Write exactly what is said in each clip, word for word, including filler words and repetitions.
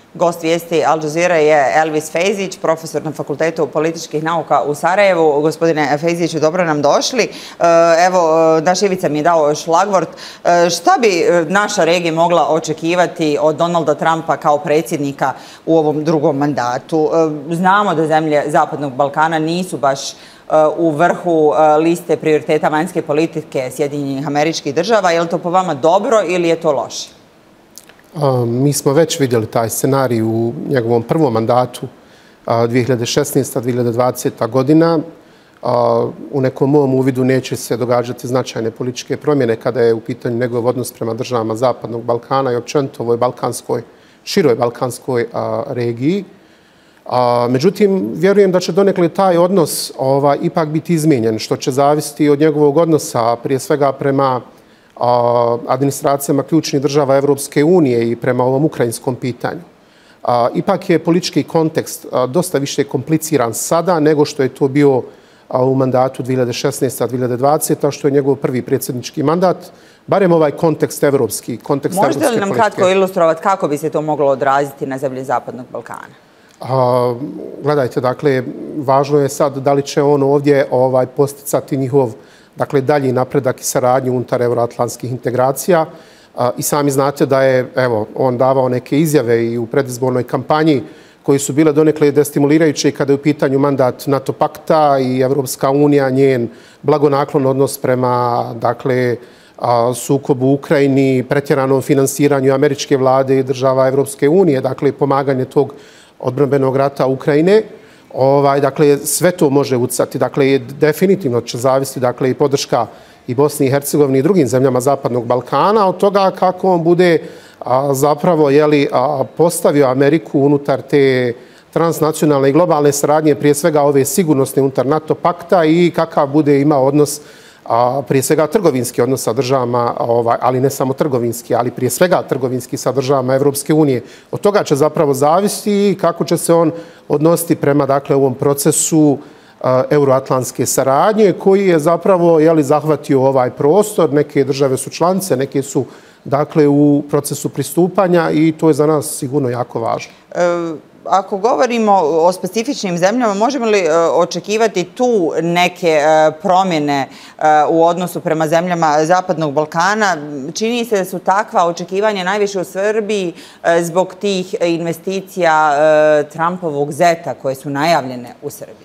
Gost vijesti Al Jazeera je Elvis Fejzić, profesor na Fakultetu političkih nauka u Sarajevu. Gospodine Fejziću, dobro nam došli. Evo, naš Ivica mi je dao šlagvort. Šta bi naša regija mogla očekivati od Donalda Trumpa kao predsjednika u ovom drugom mandatu? Znamo da zemlje Zapadnog Balkana nisu baš u vrhu liste prioriteta vanjske politike Sjedinjenih Američkih Država. Je li to po vama dobro ili je to loše? Mi smo već vidjeli taj scenarij u njegovom prvom mandatu dvije hiljade šesnaesta. do dvije hiljade dvadesete. godina. U nekom mom uvidu neće se događati značajne političke promjene kada je u pitanju njegov odnos prema državama Zapadnog Balkana i općenito ovoj balkanskoj, široj balkanskoj regiji. Međutim, vjerujem da će donekle taj odnos ovaj, ipak biti izmijenjen, što će zavisiti od njegovog odnosa prije svega prema administracijama ključnih država Evropske unije i prema ovom ukrajinskom pitanju. Ipak je politički kontekst dosta više kompliciran sada nego što je to bio u mandatu dvije hiljade šesnaeste. do dvije hiljade dvadesete. što je njegov prvi predsjednički mandat, barem ovaj kontekst evropski, kontekst evropske politike. Možete li nam kratko ilustrovati kako bi se to moglo odraziti na zemlje Zapadnog Balkana? A, gledajte, dakle, važno je sad da li će on ovdje ovaj, posticati njihov dakle, dalji napredak i saradnju unutar euroatlantskih integracija. A, I sami znate da je evo, on davao neke izjave i u predizbornoj kampanji koji su bile donekle destimulirajuće kada je u pitanju mandat NATO pakta i Evropska unija, njen blagonaklon odnos prema dakle, a, sukobu u Ukrajini, pretjeranom finansiranju američke vlade i država Evropske unije, dakle pomaganje tog odbrambenog rata Ukrajine. Ovaj, dakle, sve to može utjecati. Dakle, definitivno će zavisiti dakle, i podrška i Bosni i Hercegovini i drugim zemljama Zapadnog Balkana od toga kako on bude a, zapravo jeli, a, postavio Ameriku unutar te transnacionalne i globalne saradnje, prije svega ove sigurnosne unutar NATO pakta i kakav bude imao odnos a, prije svega trgovinski odnos sa državama, ovaj, ali ne samo trgovinski, ali prije svega trgovinski sa državama Evropske unije. Od toga će zapravo zavisiti kako će se on odnositi prema dakle, ovom procesu a, euroatlantske saradnje koji je zapravo jeli, zahvatio ovaj prostor. Neke države su članice, neke su dakle, u procesu pristupanja i to je za nas sigurno jako važno. E... Ako govorimo o specifičnim zemljama, možemo li očekivati tu neke promjene u odnosu prema zemljama Zapadnog Balkana? Čini se da su takva očekivanja najviše u Srbiji zbog tih investicija Trumpovog zeta koje su najavljene u Srbiji.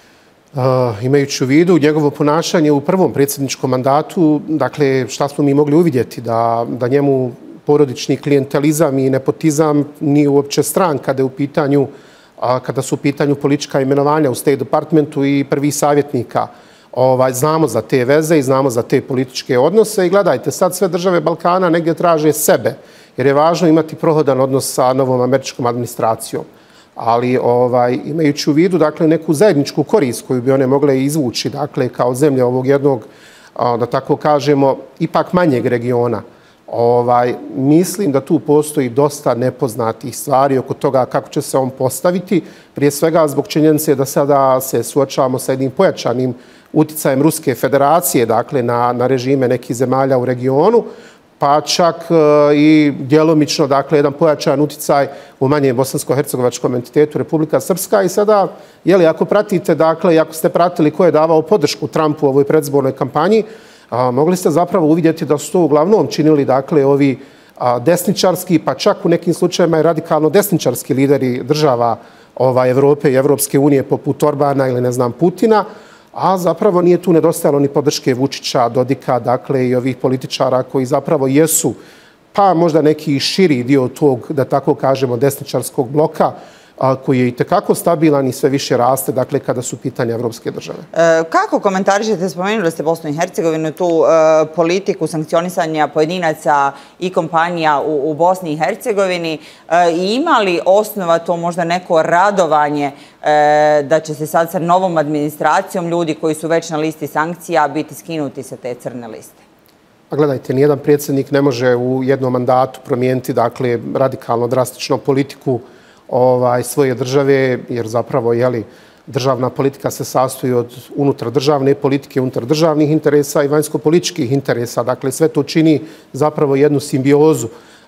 Uh, imajući u vidu njegovo ponašanje u prvom predsjedničkom mandatu, dakle šta smo mi mogli uvidjeti da, da njemu porodični klijentelizam i nepotizam nije uopće stran kada je u pitanju, a, kada su u pitanju politička imenovanja u State Departmentu i prvih savjetnika. Ovaj, znamo za te veze i znamo za te političke odnose i gledajte, sad sve države Balkana negdje traže sebe, jer je važno imati prohodan odnos sa novom američkom administracijom. Ali ovaj, imajući u vidu dakle, neku zajedničku korist koju bi one mogle izvući dakle, kao zemlje ovog jednog, a, da tako kažemo, ipak manjeg regiona, Ovaj, mislim da tu postoji dosta nepoznatih stvari oko toga kako će se on postaviti. Prije svega zbog činjenice da sada se suočavamo sa jednim pojačanim utjecajem Ruske federacije dakle, na, na režime nekih zemalja u regionu, pa čak e, i djelomično dakle, jedan pojačan utjecaj u manjem bosansko-hercegovačkom entitetu Republika Srpska. I sada, jeli, ako pratite, dakle, ako ste pratili ko je davao podršku Trumpu u ovoj predizbornoj kampanji, A, mogli ste zapravo uvidjeti da su to uglavnom činili dakle, ovi a, desničarski, pa čak u nekim slučajima i radikalno desničarski lideri država ova, Evrope i Evropske unije poput Orbana ili ne znam Putina, a zapravo nije tu nedostajalo ni podrške Vučića, Dodika, dakle i ovih političara koji zapravo jesu, pa možda neki širi dio tog, da tako kažemo, desničarskog bloka, koji je i tekako stabilan i sve više raste, dakle, kada su pitanja evropske države. E, kako komentarišete, spomenuli ste Bosnu i Hercegovinu, tu e, politiku sankcionisanja pojedinaca i kompanija u, u Bosni i Hercegovini, e, i ima li osnova to možda neko radovanje e, da će se sad sa novom administracijom ljudi koji su već na listi sankcija biti skinuti sa te crne liste? A gledajte, nijedan predsjednik ne može u jednom mandatu promijeniti, dakle, radikalno, drastično politiku Ovaj, svoje države, jer zapravo jeli, državna politika se sastoji od unutar državne politike, unutar državnih interesa i vanjsko-političkih interesa. Dakle, sve to čini zapravo jednu simbiozu.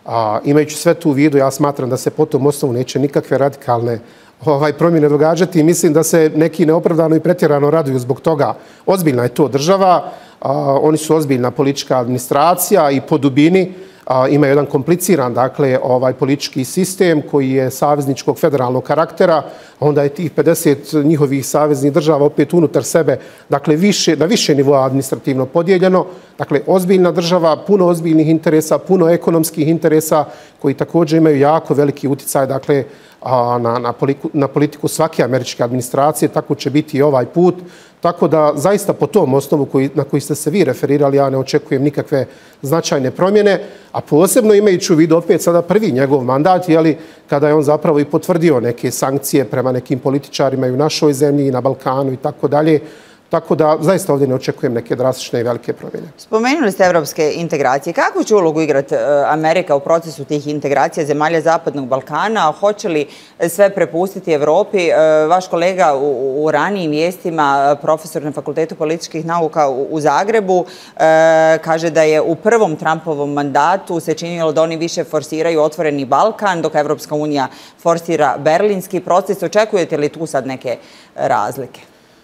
A, imajući sve to u vidu, ja smatram da se po tom osnovu neće nikakve radikalne ovaj, promjene događati i mislim da se neki neopravdano i pretjerano raduju zbog toga. Ozbiljna je to država, a, oni su ozbiljna politička administracija i po dubini a, ima jedan kompliciran dakle, ovaj, politički sistem koji je savezničkog federalnog karaktera, onda je tih pedeset njihovih saveznih država opet unutar sebe, dakle više, na više nivoa administrativno podijeljeno. Dakle, ozbiljna država, puno ozbiljnih interesa, puno ekonomskih interesa koji također imaju jako veliki utjecaj dakle, a, na, na, politiku, na politiku svake američke administracije, tako će biti i ovaj put. Tako da zaista po tom osnovu koji, na koji ste se vi referirali, ja ne očekujem nikakve značajne promjene, a posebno imajući u vidu opet sada prvi njegov mandat, jeli, kada je on zapravo i potvrdio neke sankcije prema nekim političarima i u našoj zemlji i na Balkanu i tako dalje. Tako da zaista ovdje ne očekujem neke drastične i velike promjene. Spomenuli ste evropske integracije. Kakvu će ulogu igrati Amerika u procesu tih integracija zemalja Zapadnog Balkana? Hoće li sve prepustiti Evropi? Vaš kolega u, u ranijim vijestima, profesor na Fakultetu političkih nauka u, u Zagrebu, kaže da je u prvom Trumpovom mandatu se činilo da oni više forsiraju otvoreni Balkan, dok Evropska unija forsira berlinski proces. Očekujete li tu sad neke razlike?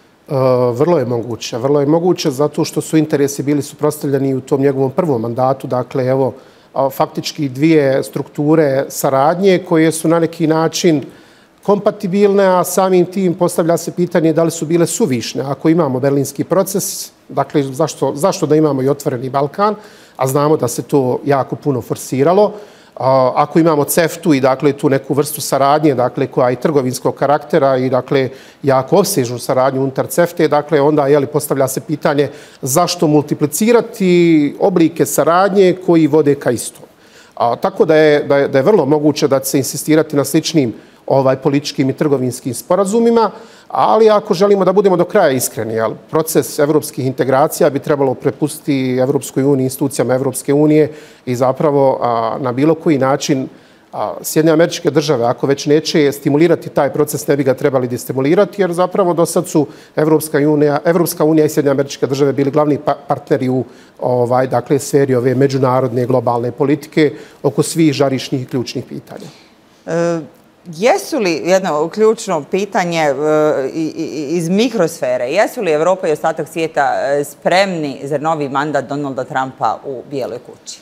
Vrlo je moguće. Vrlo je moguće zato što su interesi bili suprotstavljeni u tom njegovom prvom mandatu. Dakle, evo, faktički dvije strukture saradnje koje su na neki način kompatibilne, a samim tim postavlja se pitanje da li su bile suvišne. Ako imamo berlinski proces, dakle, zašto, zašto da imamo i otvoreni Balkan, a znamo da se to jako puno forsiralo. Ako imamo CEFTA-u i dakle tu neku vrstu saradnje, dakle koja je trgovinskog karaktera i dakle jako opsežnu saradnju unutar CEFTA-e, dakle onda je li postavlja se pitanje zašto multiplicirati oblike saradnje koji vode ka istom. A, tako da je, da je da je vrlo moguće da će se insistirati na sličnim ovaj političkim i trgovinskim sporazumima, ali ako želimo da budemo do kraja iskreni, jel, proces evropskih integracija bi trebalo prepustiti Evropskoj uniji, institucijama Evropske unije i zapravo a, na bilo koji način a, Sjedinjene Američke Države, ako već neće stimulirati taj proces, ne bi ga trebali destimulirati, jer zapravo do sad su Evropska unija, Evropska unija i Sjedinjene Američke Države bili glavni pa, partneri u ovaj, dakle, sferi ove međunarodne globalne politike oko svih žarišnih i ključnih pitanja. E Jesu li, jedno ključno pitanje iz mikrosfere, jesu li Evropa i ostatak svijeta spremni za novi mandat Donalda Trumpa u Bijeloj kući?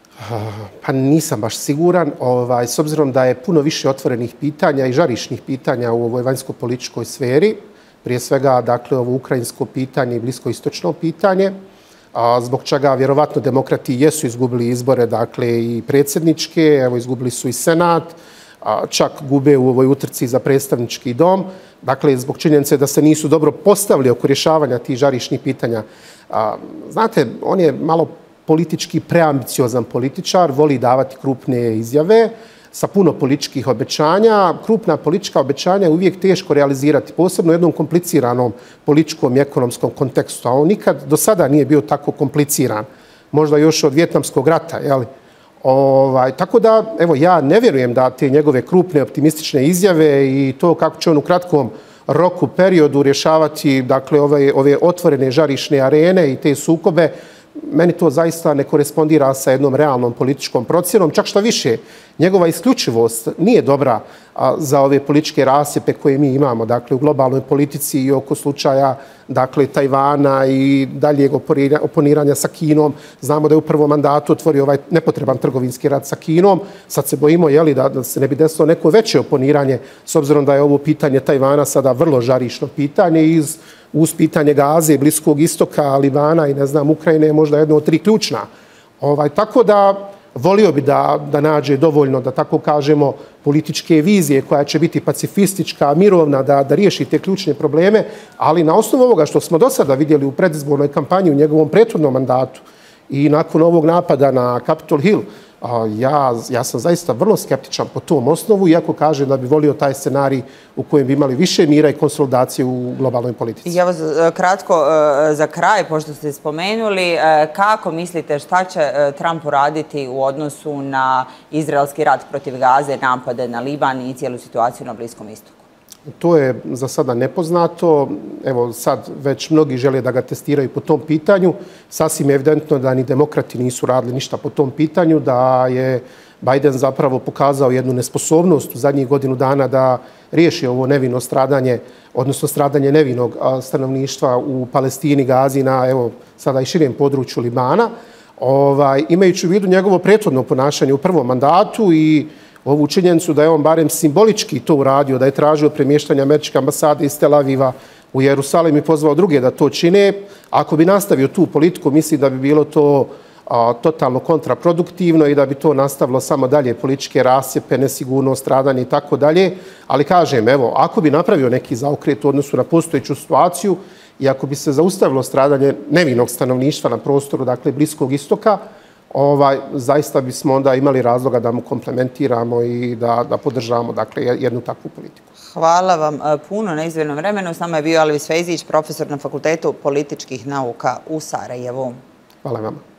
Pa nisam baš siguran. Ovaj, s obzirom da je puno više otvorenih pitanja i žarišnih pitanja u ovoj vanjsko-političkoj sferi, prije svega dakle, ovo ukrajinsko pitanje i bliskoistočno pitanje, a zbog čega vjerovatno demokrati jesu izgubili izbore, dakle i predsjedničke, evo izgubili su i senat, čak gube u ovoj utrci za predstavnički dom. Dakle, zbog činjenice da se nisu dobro postavili oko rješavanja tih žarišnih pitanja. Znate, on je malo politički preambiciozan političar, voli davati krupne izjave sa puno političkih obećanja. Krupna politička obećanja je uvijek teško realizirati, posebno u jednom kompliciranom političkom i ekonomskom kontekstu. A on nikad do sada nije bio tako kompliciran. Možda još od Vjetnamskog rata, jel? Ovaj, tako da, evo, ja ne vjerujem da te njegove krupne optimistične izjave i to kako će on u kratkom roku periodu rješavati dakle, ove, ove otvorene žarišne arene i te sukobe, meni to zaista ne korespondira sa jednom realnom političkom procjenom. Čak što više, njegova isključivost nije dobra a, za ove političke rasjepe koje mi imamo dakle, u globalnoj politici i oko slučaja dakle, Tajvana i daljeg oponiranja sa Kinom. Znamo da je u prvom mandatu otvorio ovaj nepotreban trgovinski rat sa Kinom. Sad se bojimo jeli, da, da se ne bi desilo neko veće oponiranje s obzirom da je ovo pitanje Tajvana sada vrlo žarišno pitanje iz uz pitanje Gaze, Bliskog istoka, Libana i ne znam, Ukrajine je možda jedno od tri ključna. Ovaj, tako da volio bi da, da nađe dovoljno, da tako kažemo, političke vizije koja će biti pacifistička, mirovna, da, da riješi te ključne probleme, ali na osnovu ovoga što smo do sada vidjeli u predizbornoj kampanji u njegovom prethodnom mandatu i nakon ovog napada na Capitol Hill, Ja, ja sam zaista vrlo skeptičan po tom osnovu, iako kažem da bi volio taj scenarij u kojem bi imali više mira i konsolidacije u globalnoj politici. I evo kratko za kraj, pošto ste spomenuli, kako mislite šta će Trump uraditi u odnosu na izraelski rat protiv Gaze, napade na Liban i cijelu situaciju na Bliskom istoku? To je za sada nepoznato. Evo sad već mnogi žele da ga testiraju po tom pitanju. Sasvim je evidentno da ni demokrati nisu radili ništa po tom pitanju, da je Biden zapravo pokazao jednu nesposobnost u zadnjih godinu dana da riješi ovo nevino stradanje, odnosno stradanje nevinog stanovništva u Palestini, Gazi, na evo sada i širem području Libana, ovaj, imajući u vidu njegovo prethodno ponašanje u prvom mandatu i ovu činjenicu da je on barem simbolički to uradio, da je tražio premještanje američke ambasade iz Tel Aviva u Jerusalim i pozvao druge da to čine. Ako bi nastavio tu politiku, mislim da bi bilo to a, totalno kontraproduktivno i da bi to nastavilo samo dalje političke rasjepe, nesigurnost, stradanje i tako dalje. Ali kažem, evo, ako bi napravio neki zaokret u odnosu na postojeću situaciju i ako bi se zaustavilo stradanje nevinog stanovništva na prostoru, dakle, Bliskog istoka, ovaj, zaista bismo onda imali razloga da mu komplementiramo i da, da podržavamo, dakle, jednu takvu politiku. Hvala vam puno na izdvojenom vremenu. S nama je bio Elvis Fejzić, profesor na Fakultetu političkih nauka u Sarajevu. Hvala vam.